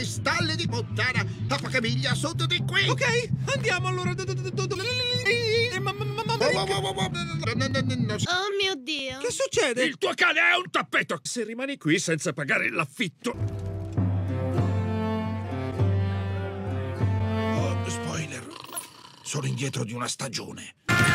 cristalli di puttana a poche miglia a sud di qui. Ok, andiamo allora. Oh mio Dio! Che succede? Il tuo cane è un tappeto! Se rimani qui senza pagare l'affitto... Oh, spoiler. Sono indietro di una stagione.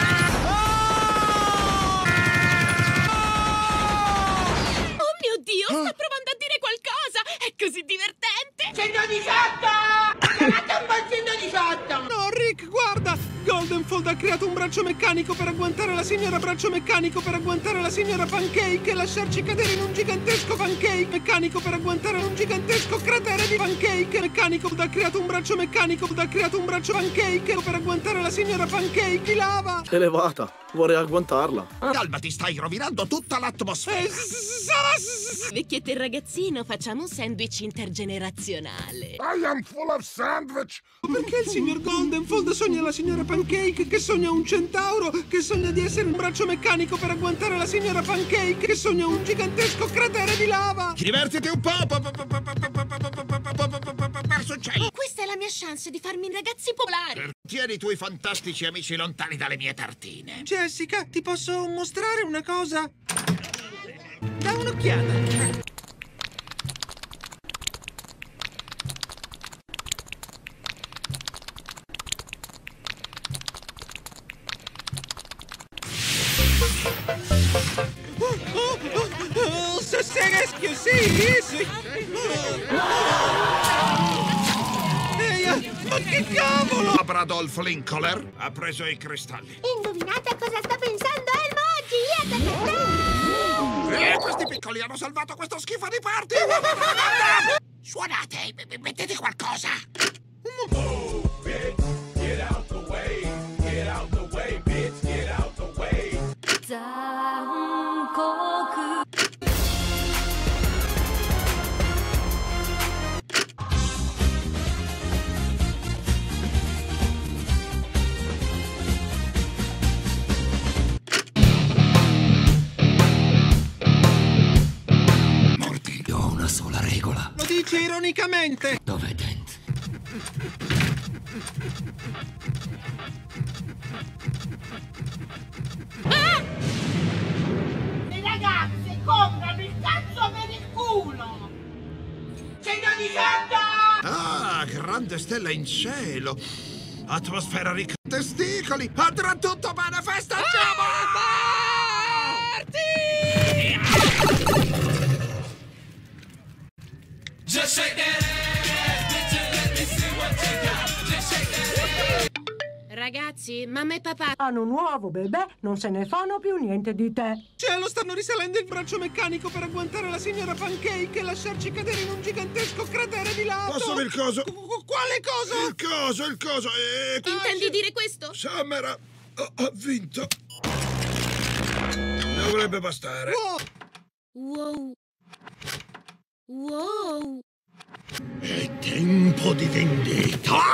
Oh mio Dio, sta provando a dire qualcosa! È così divertente! 118! Chiamate un po' 118! No, Rick, guarda! Goldenfold ha creato un braccio meccanico per agguantare la signora Braccio Meccanico per agguantare la signora Pancake e lasciarci cadere in un gigantesco pancake meccanico per agguantare un gigantesco cratere di pancake meccanico. Ha creato un braccio meccanico, ha creato un braccio pancake per agguantare la signora Pancake di lava. Elevata, vorrei agguantarla. Calma, ti stai rovinando tutta l'atmosfera. Vecchietto e ragazzino, facciamo un sandwich intergenerazionale. I am full of sandwich. Perché il signor Goldenfold sogna la signora Pancake, che sogna un centauro, che sogna di essere un braccio meccanico per agguantare la signora Pancake, che sogna un gigantesco cratere di lava. Divertiti un po'. Perso il cielo. Questa è la mia chance di farmi ragazzi popolari. Tieni i tuoi fantastici amici lontani dalle mie tartine. Jessica, ti posso mostrare una cosa? Da un'occhiata. Ma che cavolo! Abradolf Linkoler ha preso i cristalli. Indovinate cosa sta pensando Elmo oggi? Questi piccoli hanno salvato questo schifo di party! Suonate, mettete qualcosa! Morty, ho una sola regola. Lo dice ironicamente. Dov'è Dent? Le ragazze comprano il cazzo per il culo! 118! Ah, grande stella in cielo! Atmosfera ricca di testicoli! Andrà tutto bene, festeggiamo! Just shake that ass, bitch, and let me see what you got. Just shake that ass. Ragazzi, mamma e papà. Hanno nuovo bebè, non se ne fanno più niente di te. Cielo, stanno risalendo il braccio meccanico per agguantare la signora Pancake e lasciarci cadere in un gigantesco cratere di lava. Passami il coso! Quale coso? Il coso! Intendi dire questo? Summer ha vinto! Dovrebbe bastare. Wow. Wow. È tempo di vendetta!